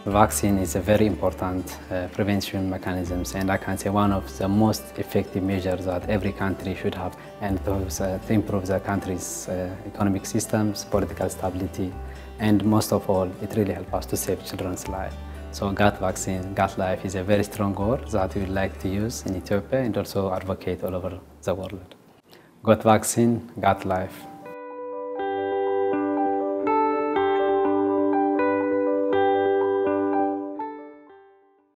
Vaccine is a very important prevention mechanisms, and I can say one of the most effective measures that every country should have, and to improve the country's economic systems, political stability, and most of all, it really helps us to save children's lives. So GATT vaccine, GATT Life is a very strong word that we would like to use in Ethiopia and also advocate all over the world. GATT vaccine, GATT Life.